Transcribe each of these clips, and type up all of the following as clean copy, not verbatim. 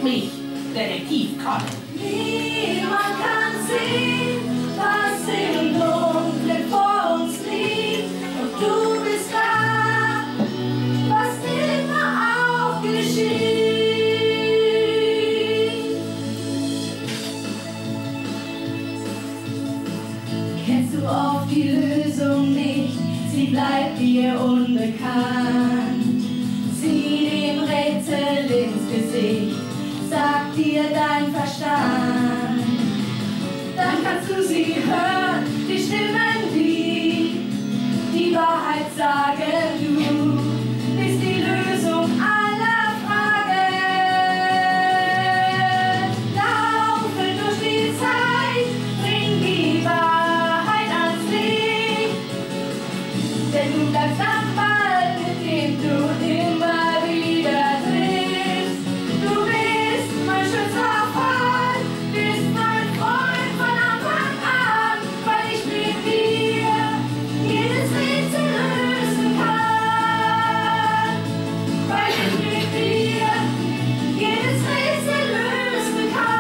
mich, Detektiv Conan. Niemand kann sehen, was im Dunkeln vor uns liegt. Und du bist da, was immer auch geschieht. Kennst du oft die Lösung nicht? Sie bleibt dir unbekannt. Sieh dem Rätsel ins Gesicht, sagt dir dein Verstand. Dann kannst du sie hören, die Stimmen, die Wahrheit sagen. Du bist die Lösung aller Fragen. Laufe durch die Zeit, bring die Wahrheit ans Licht. Denn du bleibst am Ball, mit dem du immer wieder triffst. Du bist mein schönster Fall, bist mein Freund von Anfang an, weil ich mit dir jedes Rätsel lösen kann. Weil ich mit dir jedes Rätsel lösen kann.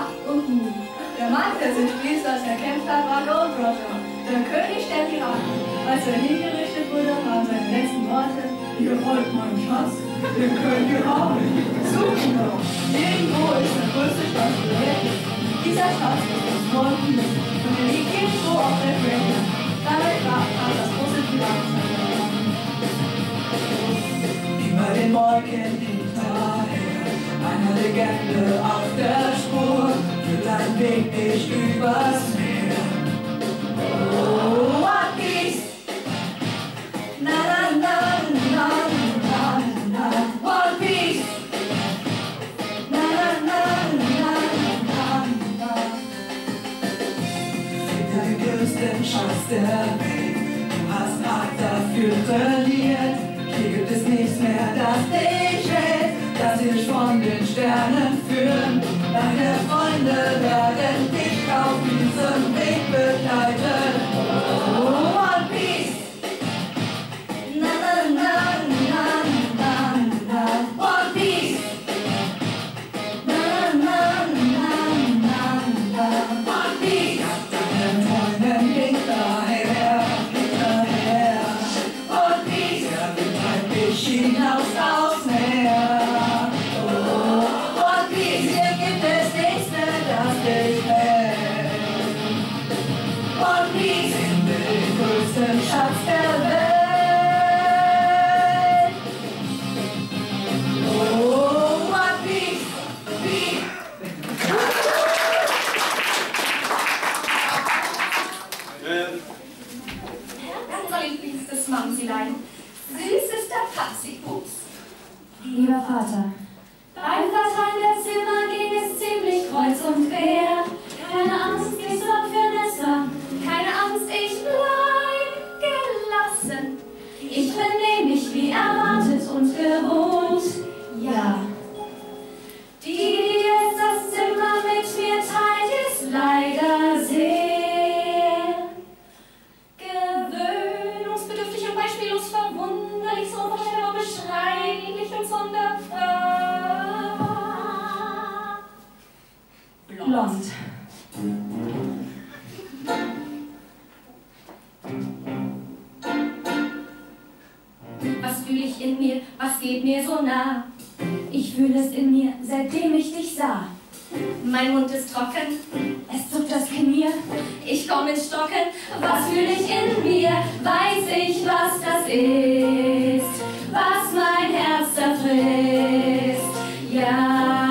Macht und Mut. Der Mann, der sich Priesters erkämpft hat, war Goldroger, der König der Piraten. Als er hingerichtet wurde, waren seine letzten Worte: Ihr wollt meinen Schatz, den könnt ihr haben. Suchen doch. Irgendwo ist der größte Schatz der Welt. Dieser Schatz ist das One Piece und er liegt irgendwo auf der Fläche. Damit war das große Piratenschatz. Über den Wolken hinterher, einer Legende auf der Spur, führt ein Weg nicht übers Meer. Oh, One Piece! Na na na na na na One Piece! Na na na na na na. Den größten Schatz der Welt, du hast hart dafür trainiert. Hier gibt es nichts mehr, das dich hält, das dich von den Sternen führen. Deine Freunde werden dich auf diesem Weg begleiten. Oh, One Piece! Na na na na na na One Piece! Na na na na na One Piece! Deinen Träumen hinterher, hinterher. One Piece! Der Wind treibt dich hinaus aufs Meer. One Piece! Hier gibt es nichts mehr, das dich hält. One Piece! Finde den größten Schatz der Welt. Oh, One Piece! Piece! Unser lieblingstes Mamsilein, süßester Patsifuß. Lieber Vater, Beim Verteilen der Zimmer ging es ziemlich kreuz und quer. Keine Angst, ich sorg für Nessa. Keine Angst, ich bleib gelassen. Ich benehme mich wie erwartet und gewohnt. Ja. Die jetzt das Zimmer mit mir teilt, ist leider sehr gewöhnungsbedürftig und beispiellos verwunderlich, so unvorstellbar, beschreiblich und sonderbar. blond. Was fühle ich in mir, was geht mir so nah? Ich fühle es in mir, seitdem ich dich sah. Mein Mund ist trocken, es zuckt das Knie. Ich komm ins Stocken, was fühle ich in mir? Weiß ich, was das ist, was mein Herz zerfrisst. Ja.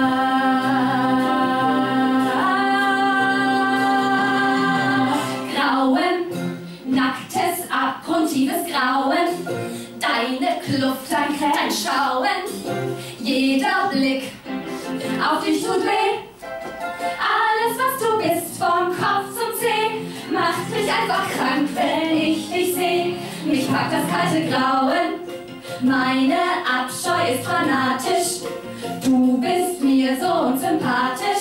Grauen, nacktes, abgrundtiefes Grauen. Deine Kluft, dein Schauen. Jeder Blick auf dich tut weh. Alles, was du bist, vom Kopf zum Zeh, macht mich einfach krank, wenn ich dich seh. Mich packt das kalte Grauen, meine Abscheu ist fanatisch. Du bist mir so unsympathisch.